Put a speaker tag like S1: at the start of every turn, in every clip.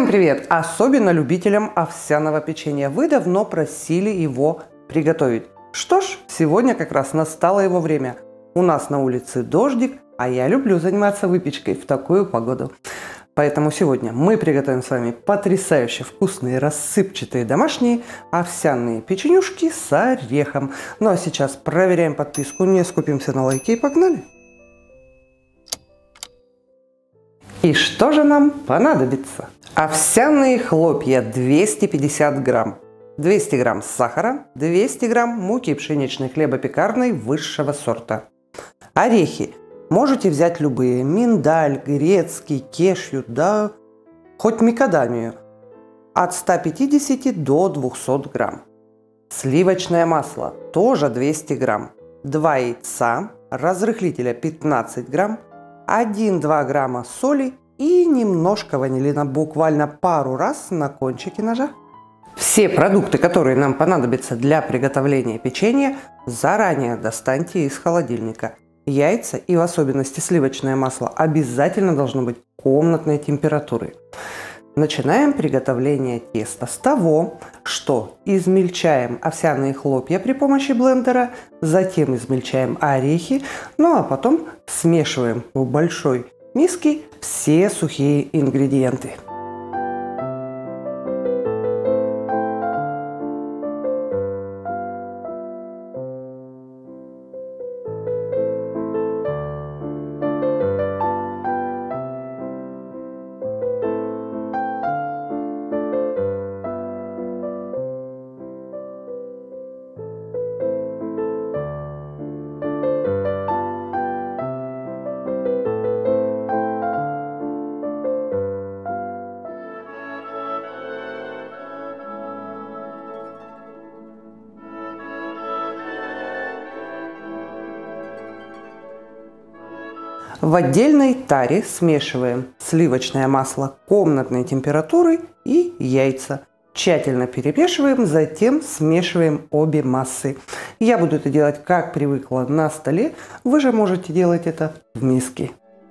S1: Всем привет! Особенно любителям овсяного печенья. Вы давно просили его приготовить. Что ж, сегодня как раз настало его время. У нас на улице дождик, а я люблю заниматься выпечкой в такую погоду. Поэтому сегодня мы приготовим с вами потрясающе вкусные, рассыпчатые домашние овсяные печенюшки с орехом. Ну а сейчас проверяем подписку, не скупимся на лайки и погнали! И что же нам понадобится? Овсяные хлопья 250 грамм, 200 грамм сахара, 200 грамм муки пшеничной хлебопекарной высшего сорта. Орехи. Можете взять любые. Миндаль, грецкий, кешью, да хоть микадамию. От 150 до 200 грамм. Сливочное масло. Тоже 200 грамм. 2 яйца. Разрыхлителя 15 грамм. 1-2 грамма соли и немножко ванилина, буквально пару раз на кончике ножа. Все продукты, которые нам понадобятся для приготовления печенья, заранее достаньте из холодильника. Яйца и в особенности сливочное масло обязательно должно быть комнатной температуры. Начинаем приготовление теста с того, что измельчаем овсяные хлопья при помощи блендера, затем измельчаем орехи, ну а потом смешиваем в большой миске все сухие ингредиенты. В отдельной таре смешиваем сливочное масло комнатной температуры и яйца. Тщательно перемешиваем, затем смешиваем обе массы. Я буду это делать, как привыкла, на столе. Вы же можете делать это в миске.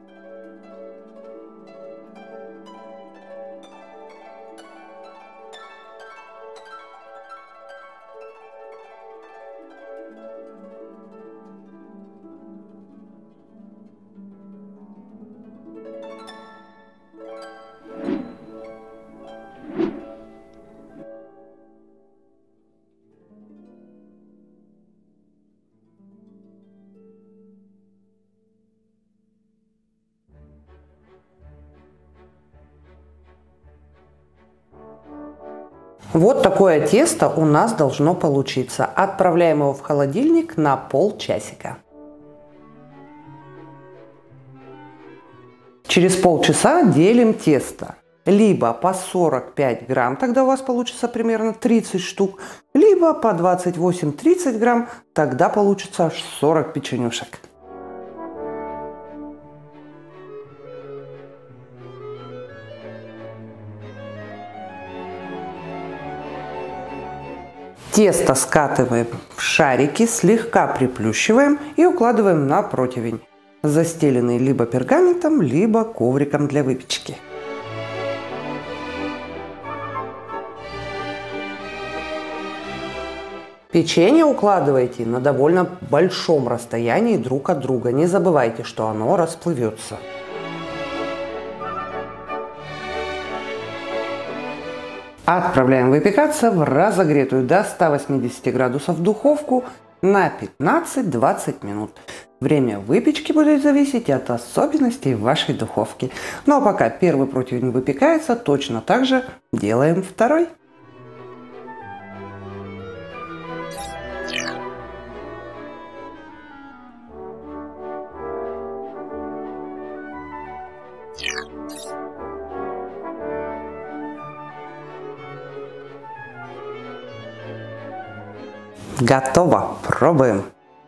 S1: Вот такое тесто у нас должно получиться. Отправляем его в холодильник на полчасика. Через полчаса делим тесто. Либо по 45 грамм, тогда у вас получится примерно 30 штук, либо по 28-30 грамм, тогда получится аж 40 печенюшек. Тесто скатываем в шарики, слегка приплющиваем и укладываем на противень, застеленный либо пергаментом, либо ковриком для выпечки. Печенье укладывайте на довольно большом расстоянии друг от друга. Не забывайте, что оно расплывется. Отправляем выпекаться в разогретую до 180 градусов духовку на 15-20 минут. Время выпечки будет зависеть от особенностей вашей духовки. Ну а пока первый противень выпекается, точно так же делаем второй. Готово. Пробуем.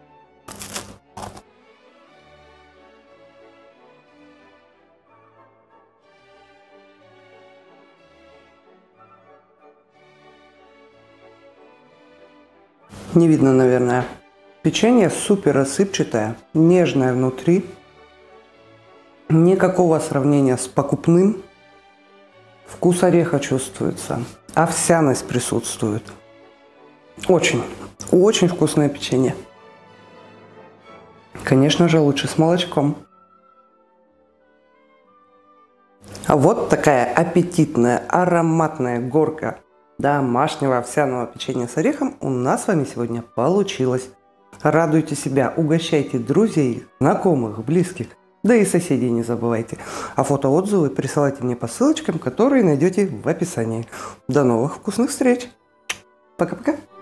S1: Не видно, наверное. Печенье супер рассыпчатое, нежное внутри. Никакого сравнения с покупным. Вкус ореха чувствуется. Овсяность присутствует. Очень, очень вкусное печенье. Конечно же, лучше с молочком. А вот такая аппетитная, ароматная горка домашнего овсяного печенья с орехом у нас с вами сегодня получилась. Радуйте себя, угощайте друзей, знакомых, близких, да и соседей не забывайте. А фотоотзывы присылайте мне по ссылочкам, которые найдете в описании. До новых вкусных встреч! Пока-пока!